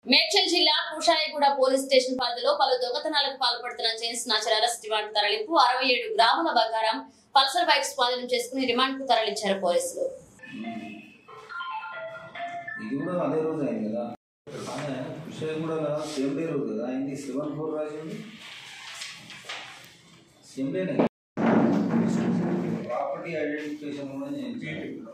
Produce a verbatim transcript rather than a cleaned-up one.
మేడ్చల్ జిల్లా Kushaiguda police station పరిధిలో పలు దొంగతనాలకు పాల్పడుతున్న చైన్స్ నాచర్ అరెస్ట్ రిమాండ్ తరలింపు అరవై ఏడు గ్రాముల బంగారం పల్సర్ బైక్ స్వాధీనం చేసుకుని రిమాండ్ కు తరలించారు పోలీసులు. ఇది కూడా అదే రోజు అయింది కదా, కుషాయిగూడలో సేమ్ డే రోజు కదా అయింది. సెవెన్ ఫోర్ రాసింది సేమ్ డేనే. ప్రాపర్టీ ఐడెంటిఫికేషన్ కూడా చేయించాను.